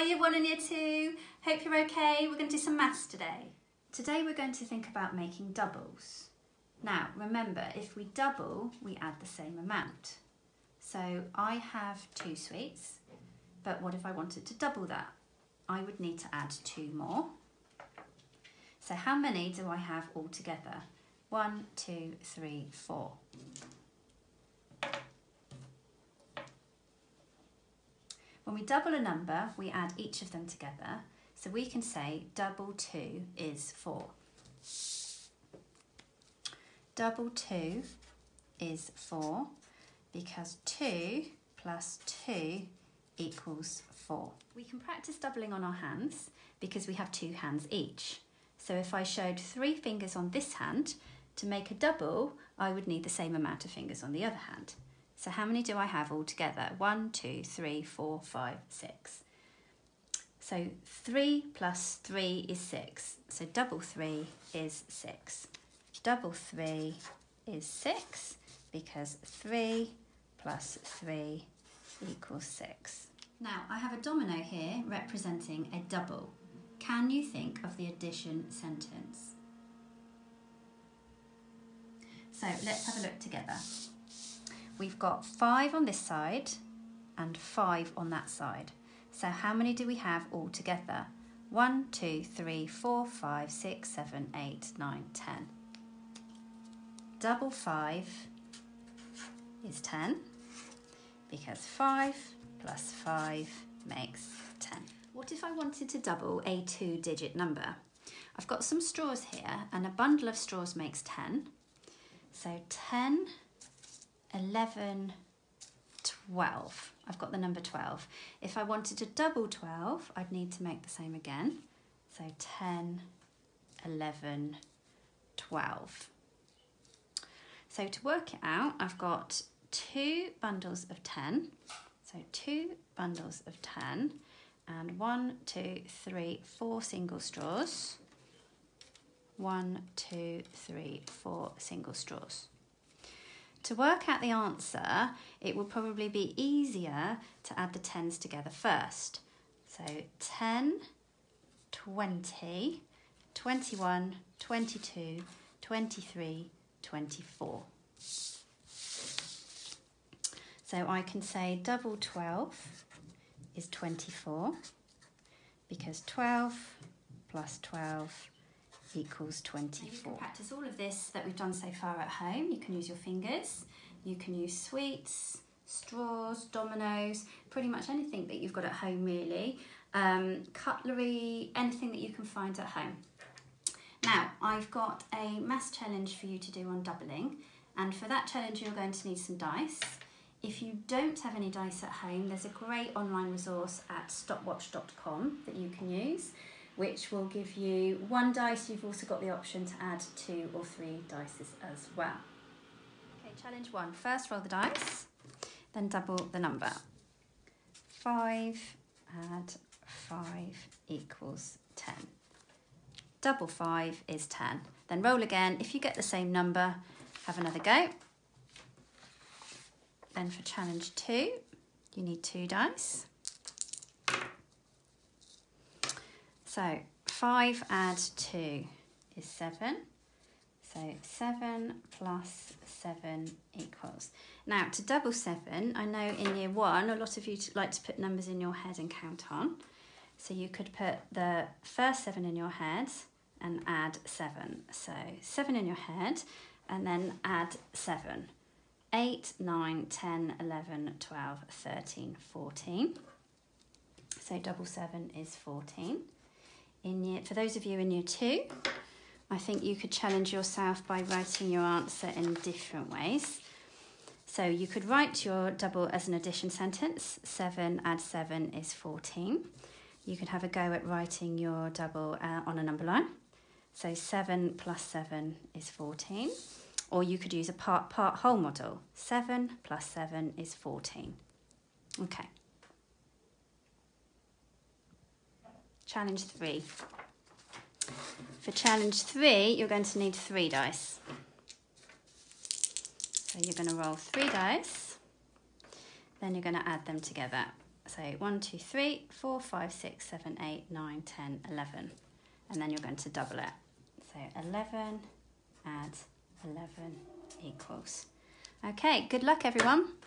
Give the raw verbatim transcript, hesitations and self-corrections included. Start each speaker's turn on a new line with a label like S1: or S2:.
S1: Hi year one and year two, hope you're okay. We're going to do some maths today. Today we're going to think about making doubles. Now remember, if we double, we add the same amount. So I have two sweets, but what if I wanted to double that? I would need to add two more. So how many do I have all together? One, two, three, four. When we double a number, we add each of them together. So we can say double two is four. Double two is four because two plus two equals four. We can practice doubling on our hands because we have two hands each. So if I showed three fingers on this hand, to make a double, I would need the same amount of fingers on the other hand. So how many do I have all together? One, two, three, four, five, six. So three plus three is six. So double three is six. Double three is six because three plus three equals six. Now I have a domino here representing a double. Can you think of the addition sentence? So let's have a look together. We've got five on this side and five on that side. So how many do we have all together? One, two, three, four, five, six, seven, eight, nine, ten. Double five is ten because five plus five makes ten. What if I wanted to double a two-digit number? I've got some straws here and a bundle of straws makes ten. So ten, eleven, twelve. I've got the number twelve. If I wanted to double twelve, I'd need to make the same again. So ten, eleven, twelve. So to work it out, I've got two bundles of ten. So two bundles of ten and one, two, three, four single straws. One, two, three, four single straws. To work out the answer, it will probably be easier to add the tens together first. So ten, twenty, twenty-one, twenty-two, twenty-three, twenty-four. So I can say double twelve is twenty-four because twelve plus twelve equals twenty-four. You can practice all of this that we've done so far at home. You can use your fingers, you can use sweets, straws, dominoes, pretty much anything that you've got at home really. Um, cutlery, anything that you can find at home. Now, I've got a maths challenge for you to do on doubling, and for that challenge you're going to need some dice. If you don't have any dice at home, there's a great online resource at stopwatch dot com that you can use, which will give you one dice. You've also got the option to add two or three dices as well. Okay, challenge one. First roll the dice, then double the number. Five add five equals ten. Double five is ten. Then roll again. If you get the same number, have another go. Then for challenge two, you need two dice. So five add two is seven. So seven plus seven equals. Now to double seven, I know in year one, a lot of you like to put numbers in your head and count on. So you could put the first seven in your head and add seven. So seven in your head and then add seven. eight, nine, ten, eleven, twelve, thirteen, fourteen. So double seven is fourteen. In year, for those of you in year two, I think you could challenge yourself by writing your answer in different ways. So you could write your double as an addition sentence. seven add seven is fourteen. You could have a go at writing your double uh, on a number line. So seven plus seven is fourteen. Or you could use a part-part whole model. seven plus seven is fourteen. Okay. Challenge three. For challenge three, you're going to need three dice. So you're going to roll three dice, then you're going to add them together. So one, two, three, four, five, six, seven, eight, nine, ten, eleven. And then you're going to double it. So eleven, add eleven equals. Okay, good luck everyone.